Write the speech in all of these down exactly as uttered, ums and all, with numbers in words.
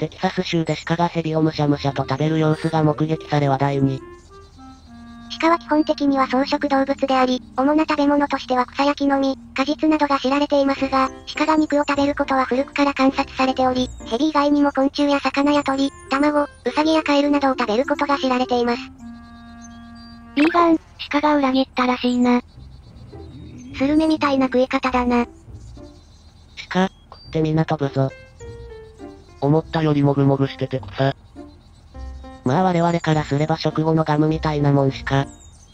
テキサス州で鹿が蛇をむしゃむしゃと食べる様子が目撃され話題に。 鹿は基本的には草食動物であり、主な食べ物としては草や木の実、果実などが知られていますが、鹿が肉を食べることは古くから観察されており、蛇以外にも昆虫や魚や鳥、卵、ウサギやカエルなどを食べることが知られています。 ビーガン、鹿が裏切ったらしいな。 スルメみたいな食い方だな。 鹿、食ってみな飛ぶぞ。 思ったよりもぐもぐしてて草。 まあ我々からすれば食後のガムみたいなもんしか。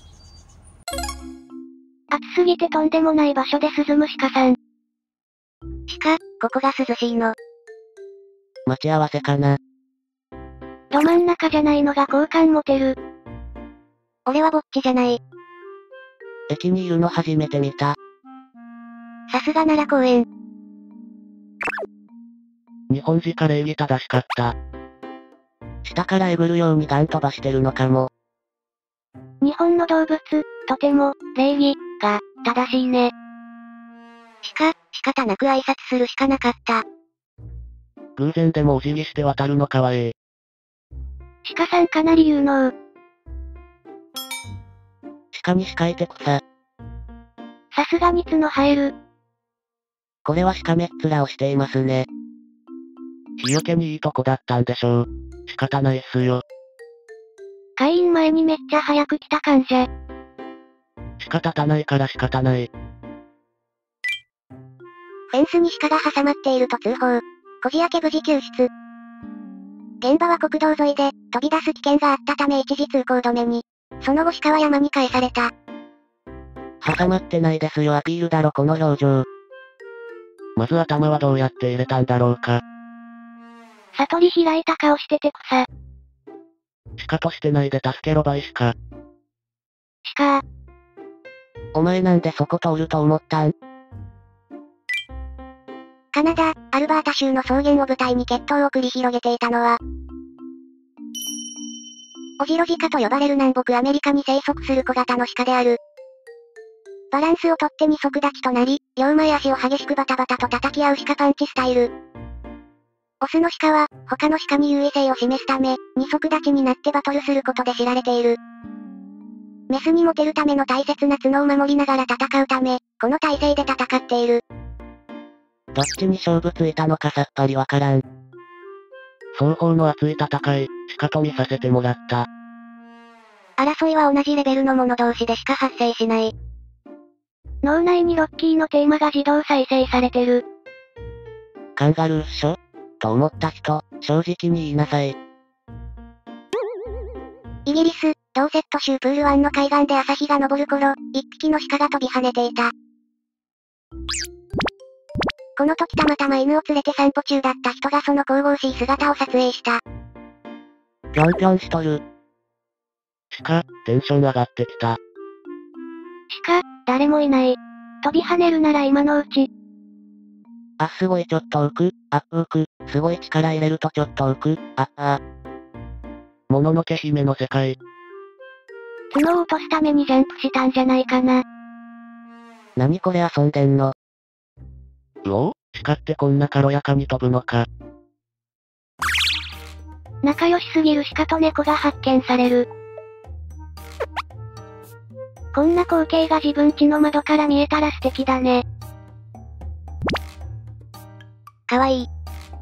暑すぎてとんでもない場所で涼む鹿さん。 鹿、ここが涼しいの。 待ち合わせかな。 ど真ん中じゃないのが好感持てる。 俺はぼっちじゃない。 駅にいるの初めて見た。 さすが奈良公園。 日本人か礼儀正しかった。 下からえぐるようにガン飛ばしてるのかも。 日本の動物、とても、礼儀、が、正しいね。 鹿、仕方なく挨拶するしかなかった。 偶然でもお辞儀して渡るのかわええ。 鹿さんかなり有能。 鹿に鹿いて草。 さすがに角生える。 これは鹿めっ面をしていますね。 日よけにいいとこだったんでしょう。仕方ないっすよ。 開院前にめっちゃ早く来た感じゃ。 仕方たないから仕方ない。 フェンスに鹿が挟まっていると通報。こじ開け無事救出。現場は国道沿いで、飛び出す危険があったため一時通行止めに。その後鹿は山に返された。 挟まってないですよアピールだろこの表情。 まず頭はどうやって入れたんだろうか。 悟り開いた顔してて草。 鹿としてないで助けろばい鹿。 鹿。 お前なんでそこ通ると思ったん？ カナダ、アルバータ州の草原を舞台に決闘を繰り広げていたのは、オジロジカと呼ばれる南北アメリカに生息する小型の鹿である。バランスをとって二足立ちとなり、両前足を激しくバタバタと叩き合う鹿パンチスタイル。オスの鹿は、他の鹿に優位性を示すため、二足立ちになってバトルすることで知られている。メスにモテるための大切な角を守りながら戦うため、この体勢で戦っている。 どっちに勝負ついたのかさっぱりわからん。 双方の熱い戦い、鹿と見させてもらった。 争いは同じレベルの者同士でしか発生しない。 脳内にロッキーのテーマが自動再生されてる。 カンガルーっしょと思った人、正直に言いなさい。 イギリス、ドーセット州プール湾の海岸で朝日が昇る頃、一匹の鹿が飛び跳ねていた。この時たまたま犬を連れて散歩中だった人がその神々しい姿を撮影した。 ぴょんぴょんしとる。 鹿、テンション上がってきた。 鹿、誰もいない。飛び跳ねるなら今のうち。 あ、すごいちょっと浮く、あ、浮く、すごい力入れるとちょっと浮く、あ、あ。 もののけ姫の世界。 角を落とすためにジャンプしたんじゃないかな。 なにこれ遊んでんの？ うお？鹿ってこんな軽やかに飛ぶのか。 仲良しすぎる鹿と猫が発見される。こんな光景が自分家の窓から見えたら素敵だね。 かわいい。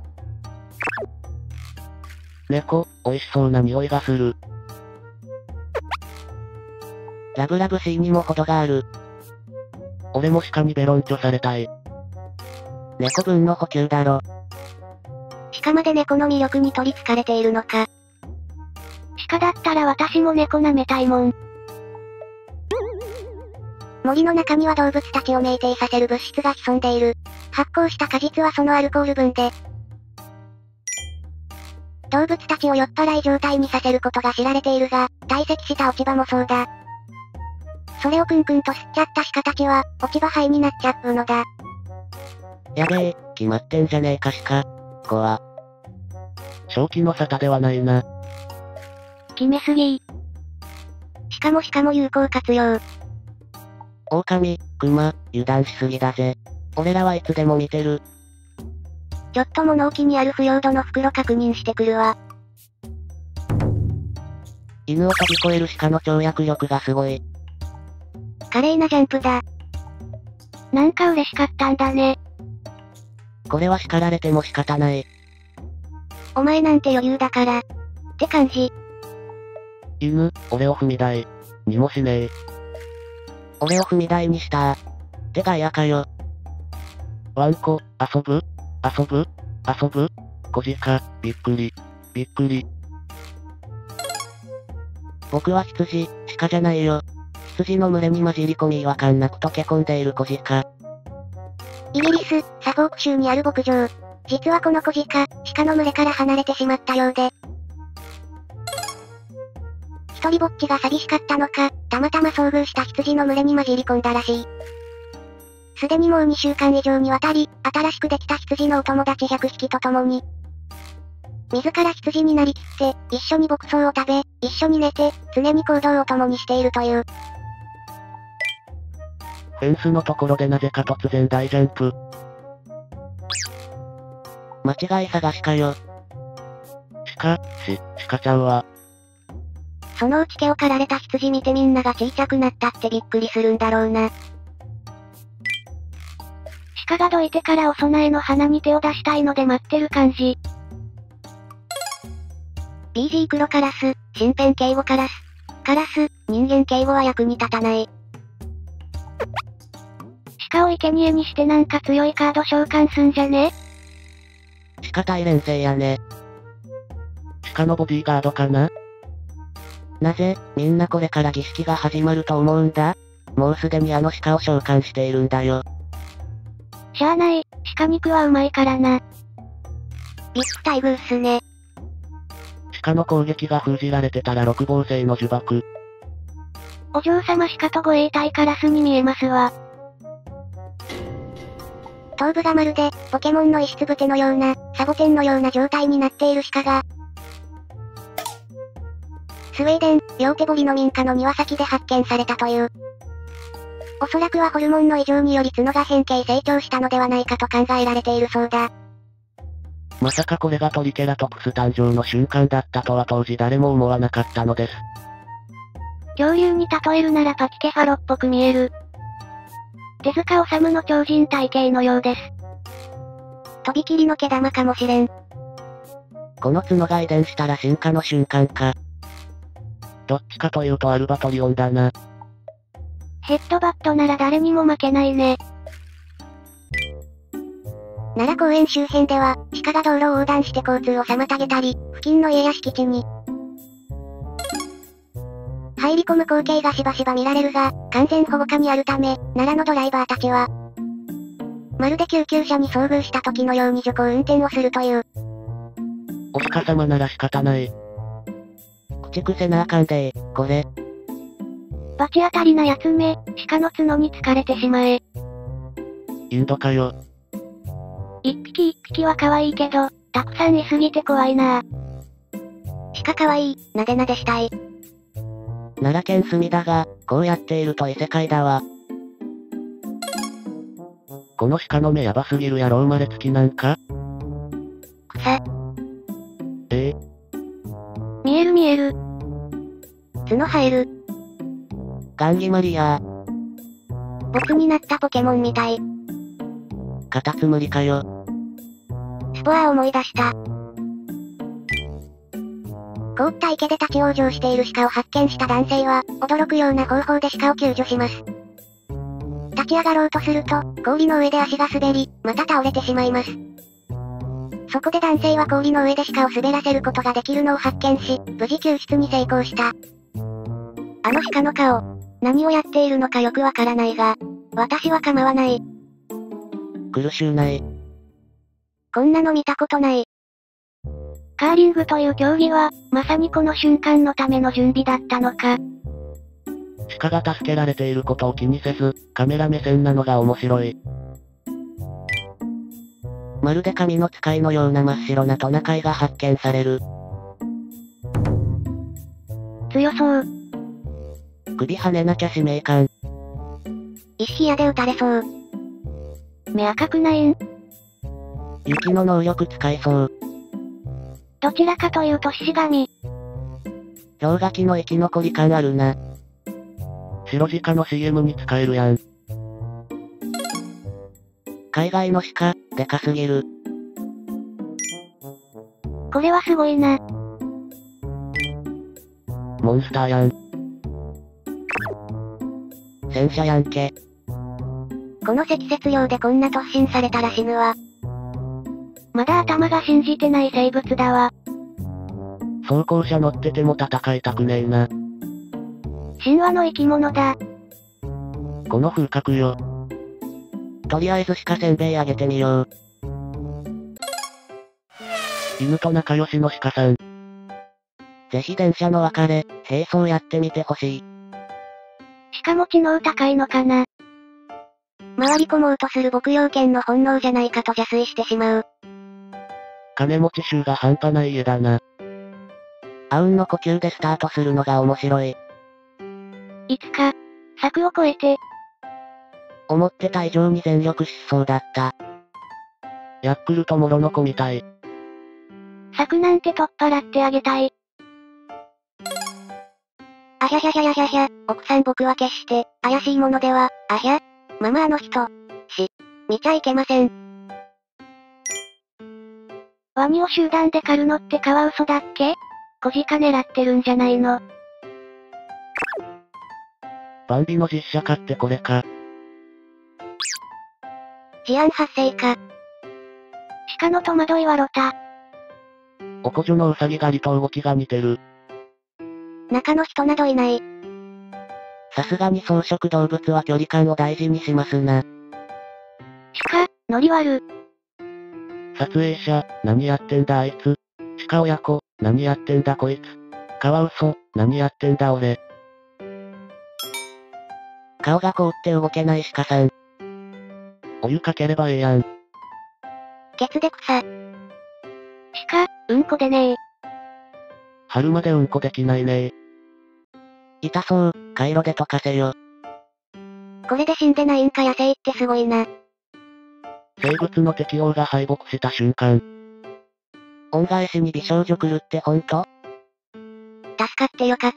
猫、美味しそうな匂いがする。 ラブラブシーにも程がある。 俺も鹿にベロンチョされたい。 猫分の補給だろ。 鹿まで猫の魅力に取り憑かれているのか。 鹿だったら私も猫舐めたいもん。 森の中には動物たちを酩酊させる物質が潜んでいる。発酵した果実はそのアルコール分で、動物たちを酔っ払い状態にさせることが知られているが、堆積した落ち葉もそうだ。それをクンクンと吸っちゃった鹿たちは、落ち葉灰になっちゃうのだ。 やべえ、決まってんじゃねえか鹿。怖。 正気の沙汰ではないな。 決めすぎ。 しかもしかも有効活用。 狼、熊、油断しすぎだぜ。俺らはいつでも見てる。 ちょっと物置にある腐葉土の袋確認してくるわ。 犬を飛び越える鹿の跳躍力がすごい。 華麗なジャンプだ。 なんか嬉しかったんだね。 これは叱られても仕方ない。 お前なんて余裕だから。って感じ。 犬、俺を踏み台。にもしねえ。 俺を踏み台にした。ってガヤかよ。 ワンコ、遊ぶ遊ぶ遊ぶ小鹿、びっくり。びっくり。 僕は羊、鹿じゃないよ。羊の群れに混じり込み違和感なく溶け込んでいる小鹿。 イギリス、サフォーク州にある牧場。実はこの小鹿、鹿の群れから離れてしまったようで。一人ぼっちが寂しかったのか、たまたま遭遇した羊の群れに混じり込んだらしい。すでにもうにしゅうかん以上にわたり、新しくできた羊のお友達ひゃくひきと共に、自ら羊になりきって、一緒に牧草を食べ、一緒に寝て、常に行動を共にしているという。 フェンスのところでなぜか突然大ジャンプ。 間違い探しかよ。 鹿、し、鹿ちゃんは。 そのうち毛を刈られた羊見てみんなが小さくなったってびっくりするんだろうな。 鹿がどいてからお供えの花に手を出したいので待ってる感じ。 ビージー 黒カラス、身辺警護カラス。カラス、人間警護は役に立たない。 鹿を生贄にしてなんか強いカード召喚すんじゃね？ 鹿対連星やね。 鹿のボディーガードかな？ なぜ、みんなこれから儀式が始まると思うんだ？もうすでにあの鹿を召喚しているんだよ。 しゃあない、鹿肉はうまいからな。 ビッグ待遇っすね。 鹿の攻撃が封じられてたら六芒星の呪縛。 お嬢様鹿と護衛隊カラスに見えますわ。 頭部がまるで、ポケモンの遺失部手のような、サボテンのような状態になっている鹿が、スウェーデン、両手堀の民家の庭先で発見されたという。おそらくはホルモンの異常により角が変形成長したのではないかと考えられているそうだ。 まさかこれがトリケラトプス誕生の瞬間だったとは当時誰も思わなかったのです。 恐竜に例えるならパキケファロっぽく見える。手塚治虫の超人体型のようです。 とびきりの毛玉かもしれん。 この角が遺伝したら進化の瞬間か。 どっちかというとアルバトリオンだな。 ヘッドバットなら誰にも負けないね。 奈良公園周辺では、鹿が道路を横断して交通を妨げたり、付近の家や敷地に入り込む光景がしばしば見られるが、完全保護下にあるため、奈良のドライバーたちは、まるで救急車に遭遇した時のように徐行運転をするという。 お鹿様なら仕方ない。 駆逐せなあかんでー、これ。 罰当たりなやつめ、鹿の角に疲れてしまえ。 インドかよ。 一匹一匹は可愛いけど、たくさんいすぎて怖いな。 鹿可愛い、なでなでしたい。 奈良県隅田が、こうやっていると異世界だわ。 この鹿の目やばすぎるやろ生まれつきなんか？ 草。 ええ見える見える。 角生える。 ガンギマリアー。 ボツになったポケモンみたい。 カタツムリかよ。 スポアを思い出した。凍った池で立ち往生している鹿を発見した男性は、驚くような方法で鹿を救助します。立ち上がろうとすると、氷の上で足が滑り、また倒れてしまいます。そこで男性は氷の上で鹿を滑らせることができるのを発見し、無事救出に成功した。あの鹿の顔、何をやっているのかよくわからないが、私は構わない。 苦しゅうない。 こんなの見たことない。 カーリングという競技は、まさにこの瞬間のための準備だったのか。 鹿が助けられていることを気にせず、カメラ目線なのが面白い。 まるで神の使いのような真っ白なトナカイが発見される。 強そう。 首跳ねなきゃ使命感。 石火矢で撃たれそう。 目赤くないん？ 雪の能力使えそう。 どちらかというと獅子神。 氷河期の生き残り感あるな。 白鹿の シーエム に使えるやん。 海外の鹿、でかすぎる。 これはすごいな。 モンスターやん。 戦車やんけ。 この積雪量でこんな突進されたら死ぬわ。 まだ頭が信じてない生物だわ。 装甲車乗ってても戦いたくねえな。 神話の生き物だ。 この風格よ。 とりあえず鹿せんべいあげてみよう。 犬と仲良しの鹿さん。 ぜひ電車の別れ、並走やってみてほしい。 鹿も知能高いのかな。 回り込もうとする牧羊犬の本能じゃないかと邪推してしまう。 金持ち臭が半端ない家だな。 あうんの呼吸でスタートするのが面白い。 いつか、柵を越えて、 思ってた以上に全力疾走だった。 ヤックルトモロノコみたい。 柵なんて取っ払ってあげたい。 あひゃひゃひゃひゃひゃひゃ、奥さん僕は決して、怪しいものでは、あひゃ、ママあの人、し、見ちゃいけません。 ワニを集団で狩るのってカワウソだっけ？小鹿狙ってるんじゃないの？ バンビの実写化ってこれか。 事案発生か。 鹿の戸惑いはロタ。 おこじょのウサギ狩りと動きが似てる。 中の人などいない。 さすがに草食動物は距離感を大事にしますな。 鹿、ノリ悪。 撮影者、何やってんだあいつ。鹿親子、何やってんだこいつ。カワウソ、何やってんだ俺。 顔が凍って動けない鹿さん。 お湯かければええやん。 ケツで草。 鹿、うんこでねえ。 春までうんこできないね痛そう、回路で溶かせよ。 これで死んでないんか野生ってすごいな。 生物の適応が敗北した瞬間。 恩返しに美少女来るってほんと？ 助かってよかった。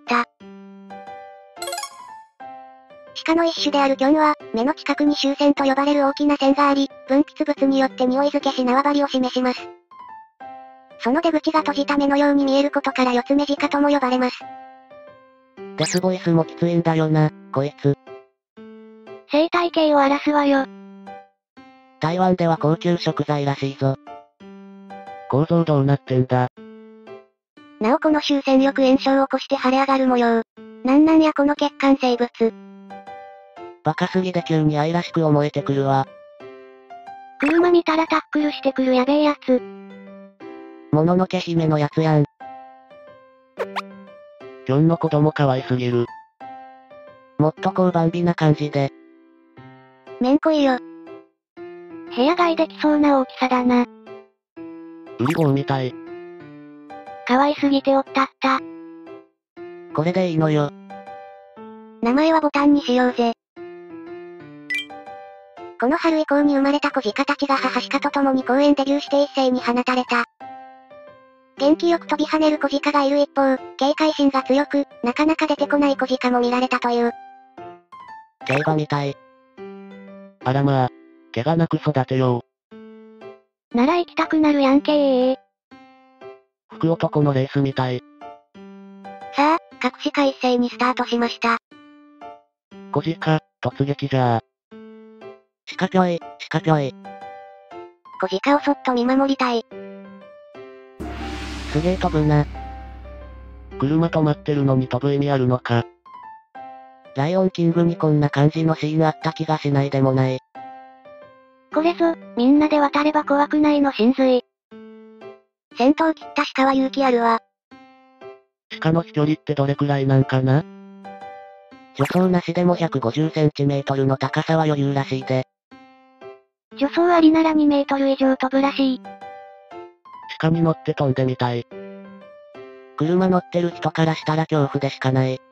鹿の一種であるキョンは、目の近くに臭腺と呼ばれる大きな線があり、分泌物によって匂い付けし縄張りを示します。その出口が閉じた目のように見えることから四つ目鹿とも呼ばれます。 デスボイスもきついんだよな、こいつ。 生態系を荒らすわよ。 台湾では高級食材らしいぞ。 構造どうなってんだ。 なおこの臭腺よく炎症を起こして腫れ上がる模様。なんなんやこの血管生物。 バカすぎで急に愛らしく思えてくるわ。 車見たらタックルしてくるやべえやつ。 もののけ姫のやつやん。 キョンの子供可愛すぎる。 もっとこうバンビな感じで。 めんこいよ。 部屋買いできそうな大きさだな。 ウリ坊みたい。 可愛すぎておったった。 これでいいのよ。 名前はボタンにしようぜ。この春以降に生まれた小鹿たちが母鹿と共に公園デビューして一斉に放たれた。元気よく飛び跳ねる小鹿がいる一方、警戒心が強く、なかなか出てこない小鹿も見られたという。 競馬みたい。 あらまあ、怪我なく育てよう。なら行きたくなるやんけー。 福男のレースみたい。 さあ、各鹿一斉にスタートしました。 小鹿、突撃じゃシカぴょい、シカぴょい。 小鹿をそっと見守りたい。 すげえ飛ぶな。 車止まってるのに飛ぶ意味あるのか。 ライオンキングにこんな感じのシーンあった気がしないでもない。 これぞ、みんなで渡れば怖くないの神髄。 先頭切った鹿は勇気あるわ。 鹿の飛距離ってどれくらいなんかな？ 助走なしでもひゃくごじゅっセンチメートルの高さは余裕らしいで。 助走ありならにメートル以上飛ぶらしい。 鹿に乗って飛んでみたい。 車乗ってる人からしたら恐怖でしかない。